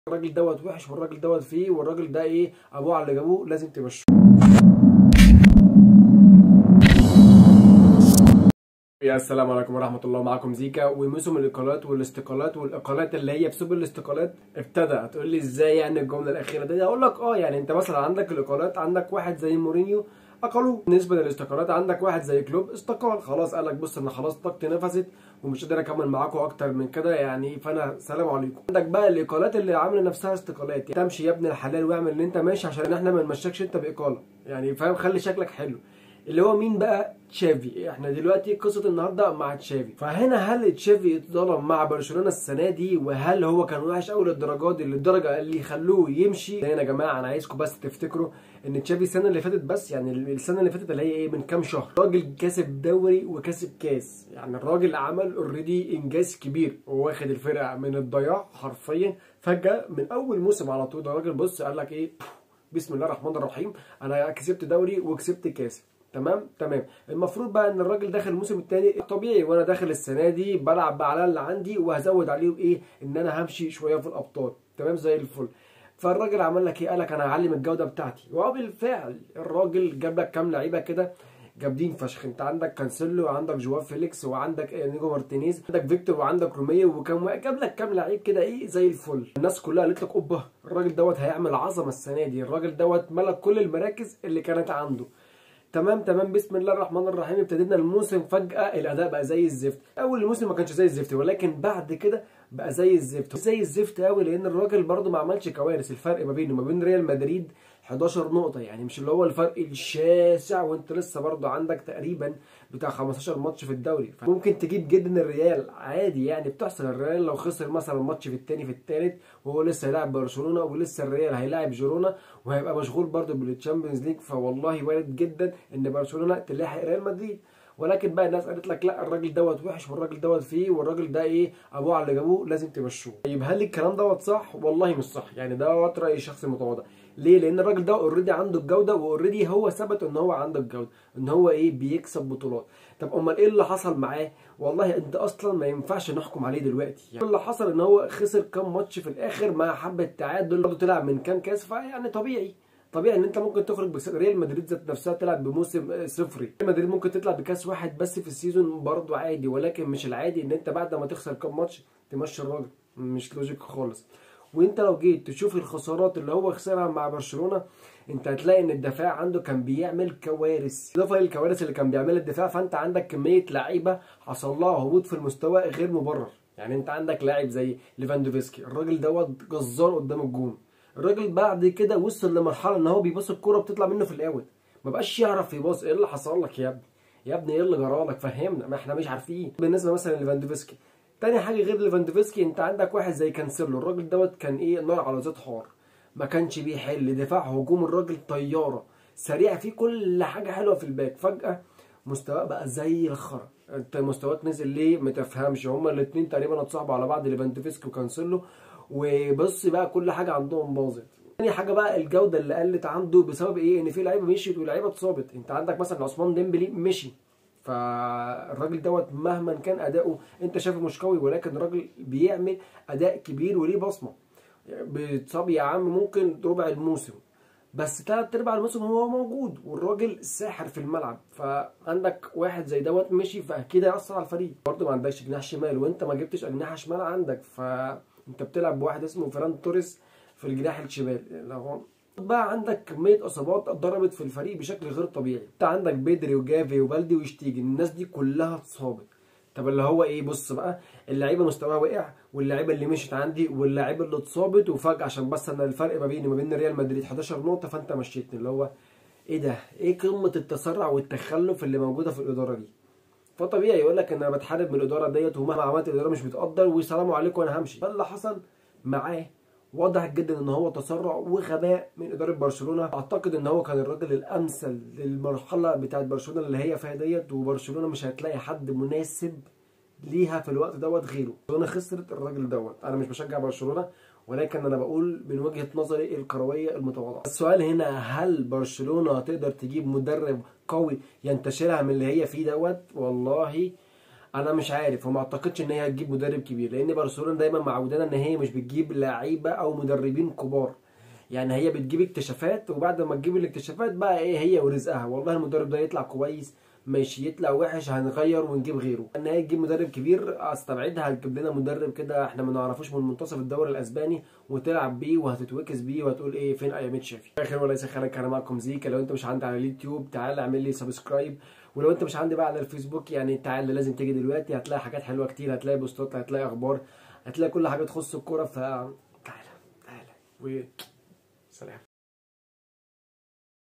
الراجل دوت وحش والراجل دوت فيه والراجل ده ايه ابوه على اللي جابوه لازم تمشوه. يا السلام عليكم ورحمة الله، معكم زيكا. وموسم الإقالات والاستقالات والإقالات اللي هي بسبب الاستقالات ابتدى. هتقول لي ازاي يعني الجملة الأخيرة دي؟ هقول لك يعني أنت مثلا عندك الإقالات، عندك واحد زي مورينيو أقلوه. بالنسبة للاستقالات عندك واحد زي كلوب استقال، خلاص قال لك بص أنا خلاص طاقتي نفست ومش قادر أكمل معاكم أكتر من كده يعني، فأنا سلام عليكم. عندك بقى الإقالات اللي عاملة نفسها استقالات، يعني تمشي يا ابن الحلال واعمل اللي أنت ماشي عشان إحنا ما نمشكش أنت بإقالة، يعني فاهم، خلي شكلك حلو. اللي هو مين بقى؟ تشافي. احنا دلوقتي قصه النهارده مع تشافي. فهنا هل تشافي اتظلم مع برشلونه السنه دي؟ وهل هو كان وحش قوي للدرجات دي، للدرجه اللي يخلوه يمشي؟ هنا يا جماعه انا عايزكم بس تفتكروا ان تشافي السنه اللي فاتت، بس يعني السنه اللي فاتت اللي هي ايه، من كام شهر، راجل كاسب دوري وكاسب كاس. يعني الراجل عمل اوريدي انجاز كبير وواخد الفرقه من الضياع حرفيا فجاه من اول موسم على طول. الراجل بص قال لك ايه، بسم الله الرحمن الرحيم، انا كسبت دوري وكسبت كاس. تمام. المفروض بقى ان الراجل داخل الموسم الثاني طبيعي، وانا داخل السنه دي بلعب بقى على اللي عندي وهزود عليهم ايه، ان انا همشي شويه في الابطال. تمام زي الفل. فالراجل عمل لك ايه؟ قال لك انا هعلم الجوده بتاعتي، وبالفعل الراجل جاب لك كام لعيبه كده جامدين فشخ. انت عندك كانسيلو وعندك جواو فيليكس وعندك نيجو مارتينيز، عندك فيكتور وعندك روميو وكام جاب لك كام لعيب كده ايه زي الفل. الناس كلها قالت لك اوبا الراجل دوت هيعمل عظمه السنه دي، الراجل دوت ملك كل المراكز اللي كانت عنده. تمام بسم الله الرحمن الرحيم. ابتدينا الموسم فجأة الأداء بقى زي الزفت. أول الموسم ما كانش زي الزفت، ولكن بعد كده بقى زي الزفت، زي الزفت قوي، لأن الراجل برده ما عملش كوارث. الفرق ما بينه وما بين ريال مدريد 11 نقطة، يعني مش اللي هو الفرق الشاسع، وانت لسه برضه عندك تقريبا بتاع 15 ماتش في الدوري. ممكن تجيب جدا الريال عادي، يعني بتحصل. الريال لو خسر مثلا ماتش في الثاني في الثالث وهو لسه هيلاعب برشلونة، ولسه الريال هيلاعب جيرونا وهيبقى مشغول برضه بالتشامبيونز ليج، فوالله وارد جدا ان برشلونة تلاحق ريال مدريد. ولكن بقى الناس قالت لك لا الراجل دوت وحش والراجل دوت فيه والراجل ده ايه ابوه على اللي جابوه لازم تمشوه. طيب هل الكلام دوت صح؟ والله مش صح، يعني دوت راي شخصي متواضع. ليه؟ لان الراجل ده اوريدي عنده الجوده، واوريدي هو ثبت ان هو عنده الجوده، ان هو ايه بيكسب بطولات. طب امال ايه اللي حصل معاه؟ والله انت اصلا ما ينفعش نحكم عليه دلوقتي. يعني اللي حصل ان هو خسر كام ماتش في الاخر مع حبه تعادل، برضه طلع من كام كاس، فيعني طبيعي ان انت ممكن تخرج. بس ريال مدريد ذات نفسها تلعب بموسم صفري، ريال مدريد ممكن تطلع بكاس واحد بس في السيزون برضه عادي. ولكن مش العادي ان انت بعد ما تخسر كام ماتش تمشي الراجل، مش لوجيك خالص. وانت لو جيت تشوف الخسارات اللي هو خسرها مع برشلونة، انت هتلاقي ان الدفاع عنده كان بيعمل كوارث. اضافه للكوارث اللي كان بيعملها الدفاع، فانت عندك كميه لعيبه حصل لها هبوط في المستوى غير مبرر. يعني انت عندك لاعب زي ليفاندوفسكي، الراجل دوت جزار قدام الجون. الراجل بعد كده وصل لمرحله ان هو بيباص الكوره بتطلع منه في الاول، ما بقاش يعرف يباص. ايه اللي حصل لك يا ابني؟ يا ابني ايه اللي جرالك؟ فهمنا، ما احنا مش عارفين. بالنسبه مثلا ليفاندوفسكي، تاني حاجه غير ليفاندوفسكي، انت عندك واحد زي كانسيلو، الراجل دوت كان ايه نار على زيت حار، ما كانش بيحل دفاع هجوم. الراجل طياره سريع فيه كل حاجه حلوه في الباك. فجاه مستواه بقى زي الخرا. انت مستواك نزل ليه؟ ما تفهمش. هما الاثنين تقريبا اتصاحبوا على بعض، ليفاندوفسكي وكانسيلو، وبص بقى كل حاجه عندهم باظت. تاني حاجه بقى الجوده اللي قلت عنده بسبب ايه؟ ان في لعيبه مشيت ولاعيبه اتصابت. انت عندك مثلا عثمان ديمبلي مشي، فالراجل دوت مهما كان اداؤه انت شايفه مش قوي، ولكن الراجل بيعمل اداء كبير وليه بصمه. بيتصاب يا عم ممكن ربع الموسم، بس 3/4 الموسم هو موجود والراجل ساحر في الملعب. فعندك واحد زي دوت مشي، فاكيد هيأثر على الفريق. برضه ما عندكش جناح شمال، وانت ما جبتش اجنحه شمال عندك، فانت بتلعب بواحد اسمه فران توريس في الجناح الشمال. لو بقى عندك كميه اصابات ضربت في الفريق بشكل غير طبيعي. انت عندك بدري وجافي وبالدي وشتيجن، الناس دي كلها اتصابت. طب اللي هو ايه، بص بقى اللعيبه مستواها وقع، واللعيبه اللي مشيت عندي واللعيبه اللي اتصابت، وفجاه عشان بس انا الفرق ما بيني وما بين ريال مدريد 11 نقطه فانت مشيتني. اللي هو ايه ده؟ ايه قمه التسرع والتخلف اللي موجوده في الاداره دي؟ فطبيعي يقول لك ان انا بتحارب من الاداره ديت، ومهما عملت الاداره مش بتقدر، والسلام عليكم وانا همشي. فاللي حصل معاه واضح جدا ان هو تسرع وغباء من اداره برشلونه. اعتقد ان هو كان الراجل الامثل للمرحله بتاعت برشلونه اللي هي فيها ديت، وبرشلونه مش هتلاقي حد مناسب ليها في الوقت دوت غيره. برشلونه خسرت الراجل دوت. انا مش بشجع برشلونه، ولكن انا بقول من وجهه نظري الكرويه المتواضعه. السؤال هنا، هل برشلونه تقدر تجيب مدرب قوي ينتشلها من اللي هي فيه دوت؟ والله انا مش عارف، وما اعتقدش ان هي هتجيب مدرب كبير، لان برشلونه دايما معودانا ان هي مش بتجيب لعيبه او مدربين كبار. يعني هي بتجيب اكتشافات، وبعد ما تجيب الاكتشافات بقى ايه هي ورزقها، والله المدرب ده يطلع كويس ماشي، يطلع وحش هنغير ونجيب غيره. ان هي تجيب مدرب كبير استبعدها، هتجيب لنا مدرب كده احنا ما نعرفوش من منتصف الدوري الاسباني وتلعب بيه وهتتوكس بيه وهتقول ايه فين ايام تشافي. اخر وليس خيرا، كان معكم زيكا. لو انت مش عندي على اليوتيوب تعال اعمل لي سبسكرايب، ولو انت مش عندي بقى على الفيسبوك يعني تعال لازم تيجي دلوقتي، هتلاقي حاجات حلوه كتير، هتلاقي بوستات، هتلاقي اخبار، هتلاقي كل حاجه تخص الكوره. ف تعال تعال و سلام.